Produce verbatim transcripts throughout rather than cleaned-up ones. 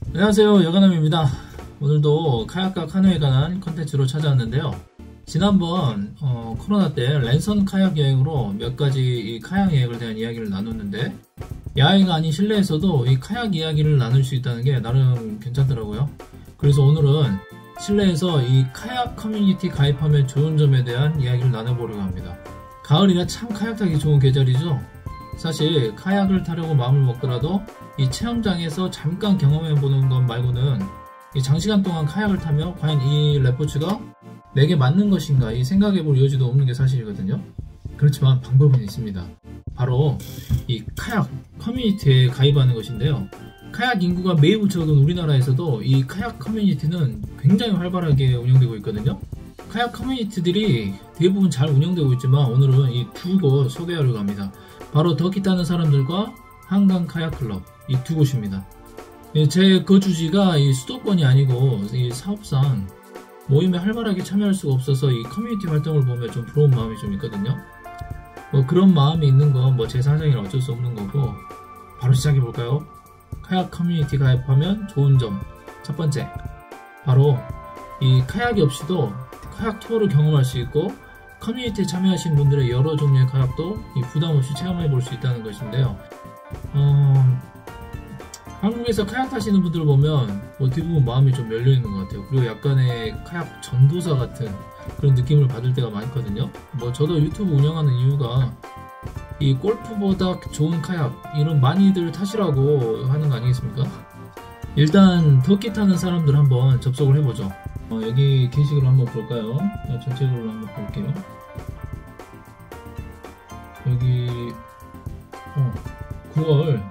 안녕하세요, 여가남입니다. 오늘도 카약과 카누에 관한 컨텐츠로 찾아왔는데요. 지난번 어, 코로나 때 랜선 카약 여행으로 몇 가지 이 카약 여행에 대한 이야기를 나눴는데, 야외가 아닌 실내에서도 이 카약 이야기를 나눌 수 있다는 게 나름 괜찮더라고요. 그래서 오늘은 실내에서 이 카약 커뮤니티 가입하면 좋은 점에 대한 이야기를 나눠보려고 합니다. 가을이라 참 카약 타기 좋은 계절이죠. 사실 카약을 타려고 마음을 먹더라도 이 체험장에서 잠깐 경험해보는 것 말고는 이 장시간 동안 카약을 타며 과연 이 레포츠가 내게 맞는 것인가 이 생각해볼 여지도 없는 게 사실이거든요. 그렇지만 방법은 있습니다. 바로 이 카약 커뮤니티에 가입하는 것인데요. 카약 인구가 매우 적은 우리나라에서도 이 카약 커뮤니티는 굉장히 활발하게 운영되고 있거든요. 카약 커뮤니티들이 대부분 잘 운영되고 있지만 오늘은 이 두 곳 소개하려고 합니다. 바로 덕기 타는 사람들과 한강 카약 클럽, 이 두 곳입니다. 제 거주지가 이 수도권이 아니고 이 사업상 모임에 활발하게 참여할 수가 없어서 이 커뮤니티 활동을 보면 좀 부러운 마음이 좀 있거든요. 뭐 그런 마음이 있는 건 뭐 제 사정이라 어쩔 수 없는 거고, 바로 시작해 볼까요? 카약 커뮤니티 가입하면 좋은 점 첫 번째, 바로 이 카약이 없이도 카약 투어를 경험할 수 있고, 커뮤니티에 참여하신 분들의 여러 종류의 카약도 이 부담 없이 체험해 볼 수 있다는 것인데요. 어, 한국에서 카약 타시는 분들을 보면 뭐 대부분 마음이 좀 열려 있는 것 같아요. 그리고 약간의 카약 전도사 같은 그런 느낌을 받을 때가 많거든요. 뭐 저도 유튜브 운영하는 이유가 이 골프보다 좋은 카약 이런 많이들 타시라고 하는 거 아니겠습니까? 일단 덕기 타는 사람들 한번 접속을 해보죠. 어, 여기 게시글 한번 볼까요? 전체적으로 한번 볼게요. 여기 어, 구월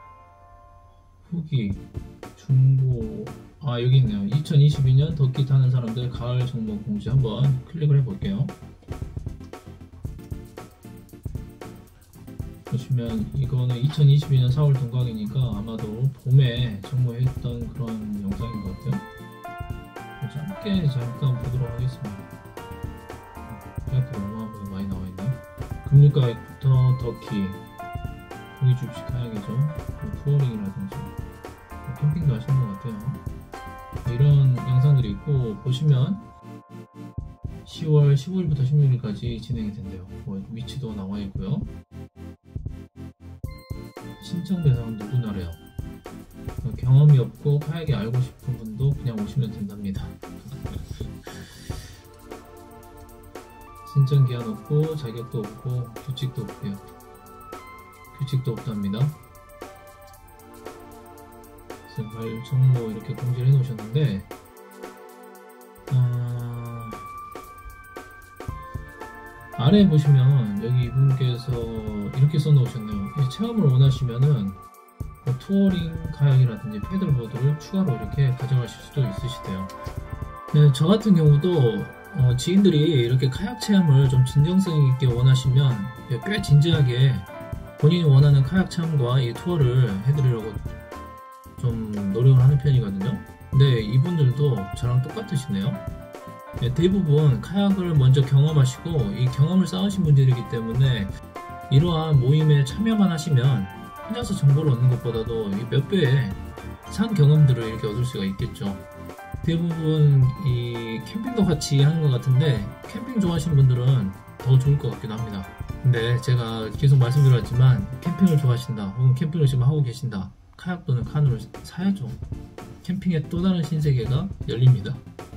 후기 중고, 아 여기 있네요. 이천이십이 년 덕기 타는 사람들 가을 정보 공지 한번 클릭을 해볼게요. 보시면 이거는 이천이십이 년 사월 동강이니까 아마도 봄에 정모했던 그런 영상인 것 같아요. 짧게 잠깐 보도록 하겠습니다. 카약도 너무 많이 나와있네. 금융가액부터 덕기, 고기 주입식 카약이죠. 투어링이라든지 캠핑도 하시는 것 같아요. 이런 영상들이 있고, 보시면 시월 십오일부터 십육일까지 진행이 된대요. 뭐 위치도 나와 있고요. 신청 대상은 누구나래요. 경험이 없고 카약이 알고 싶은 분도 그냥 오시면 된답니다. 신청 기한 없고 자격도 없고 규칙도 없고요. 규칙도 없답니다. 그래서 가을 정보 이렇게 공지를 해 놓으셨는데, 어... 아래에 보시면 여기 이분께서 이렇게 써 놓으셨네요. 체험을 원하시면은 투어링 카약이라든지 패들보드를 추가로 이렇게 가져가실 수도 있으시대요. 네, 저 같은 경우도 어, 지인들이 이렇게 카약 체험을 좀 진정성 있게 원하시면 꽤 진지하게 본인이 원하는 카약 체험과 이 투어를 해드리려고 좀 노력을 하는 편이거든요. 근데 이분들도 저랑 똑같으시네요. 네, 대부분 카약을 먼저 경험하시고 이 경험을 쌓으신 분들이기 때문에 이러한 모임에 참여만 하시면 혼자서 정보를 얻는 것보다도 몇 배의 산 경험들을 이렇게 얻을 수가 있겠죠. 대부분 이 캠핑도 같이 하는 것 같은데, 캠핑 좋아하시는 분들은 더 좋을 것 같기도 합니다. 근데 제가 계속 말씀드렸지만 캠핑을 좋아하신다, 혹은 캠핑을 지금 하고 계신다, 카약 또는 카누를 사야죠. 캠핑의 또 다른 신세계가 열립니다.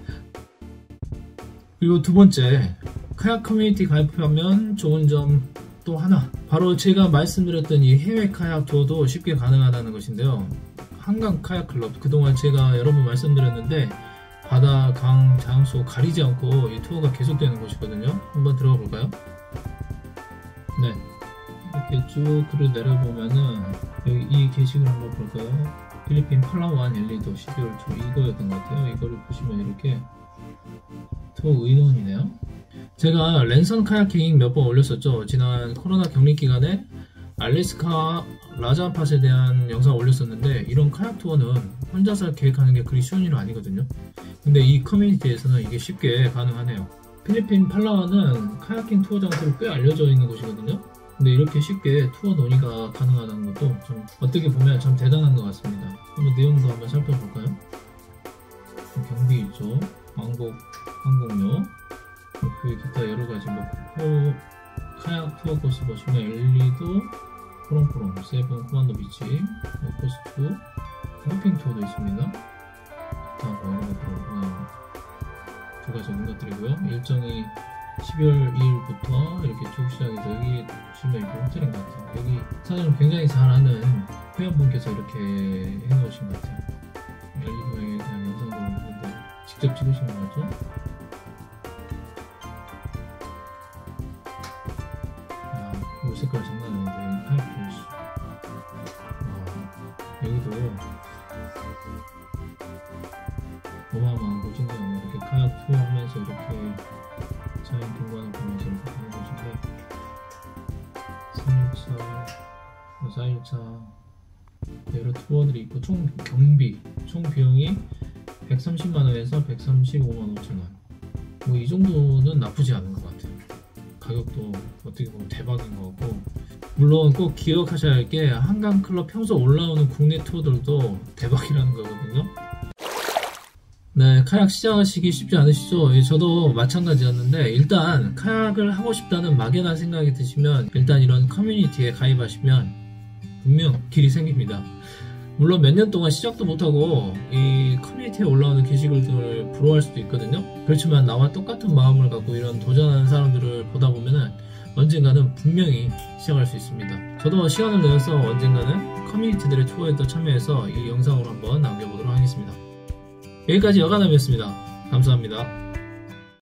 그리고 두 번째, 카약 커뮤니티 가입하면 좋은 점 또 하나, 바로 제가 말씀드렸던 이 해외 카약 투어도 쉽게 가능하다는 것인데요. 한강 카약 클럽, 그동안 제가 여러 번 말씀드렸는데 바다, 강, 장소 가리지 않고 이 투어가 계속되는 곳이거든요. 한번 들어가 볼까요? 네, 이렇게 쭉 글을 내려보면은 여기 이 게시글 한번 볼까요? 필리핀 팔라완 엘리도 십이월 초 이거였던 것 같아요. 이거를 보시면 이렇게 투어 의논이네요. 제가 랜선 카야킹 몇 번 올렸었죠. 지난 코로나 격리 기간에 알래스카 라자팟에 대한 영상 올렸었는데, 이런 카약 투어는 혼자서 계획하는 게 그리 쉬운 일은 아니거든요. 근데 이 커뮤니티에서는 이게 쉽게 가능하네요. 필리핀 팔라완은 카야킹 투어 장소로 꽤 알려져 있는 곳이거든요. 근데 이렇게 쉽게 투어 논의가 가능하다는 것도 좀 어떻게 보면 참 대단한 것 같습니다. 한번 내용도 한번 살펴볼까요? 경비 있죠. 왕복 항공료, 그 기타 여러 가지 뭐 코, 카약 투어 코스 보시면 엘리도, 포롱포롱, 세븐, 코만도 비치, 코스투, 호핑 투어도 있습니다. 기타 뭐 이런 것들 그냥 두 가지 있는 것들이고요. 일정이 십이월 이일부터 이렇게 쭉 시작해서 여기 보시면 이렇게 호텔인 것 같아요. 여기 사장님 굉장히 잘 아는 회원분께서 이렇게 해놓으신 것 같아요. 엘리도에 대한 영상도 있는데 직접 찍으신 것 같죠? 아, 이 색깔 장난 아닌데 하얗게 보이시죠? 아, 여기도 어마어마한 곳인데요. 이렇게 카약 투어 하면서 이렇게 자연 경관을 보면서 이렇게 가는 곳인데 삼 일차, 사 일차 여러 투어들이 있고 총 경비, 총 비용이 백삼십만 원에서 백삼십오만 오천 원. 뭐 이 정도는 나쁘지 않은 것 같아요. 가격도 어떻게 보면 대박인 것 같고, 물론 꼭 기억하셔야 할 게 한강클럽 평소 올라오는 국내 투어들도 대박이라는 거거든요. 네, 카약 시작하시기 쉽지 않으시죠? 예, 저도 마찬가지였는데, 일단 카약을 하고 싶다는 막연한 생각이 드시면 일단 이런 커뮤니티에 가입하시면 분명 길이 생깁니다. 물론 몇 년 동안 시작도 못하고 이 커뮤니티에 올라오는 게시글들을 부러워할 수도 있거든요. 그렇지만 나와 똑같은 마음을 갖고 이런 도전하는 사람들을 보다 보면은 언젠가는 분명히 시작할 수 있습니다. 저도 시간을 내서 언젠가는 커뮤니티들의 투어에도 참여해서 이 영상으로 한번 남겨보도록 하겠습니다. 여기까지 여가남이었습니다. 감사합니다.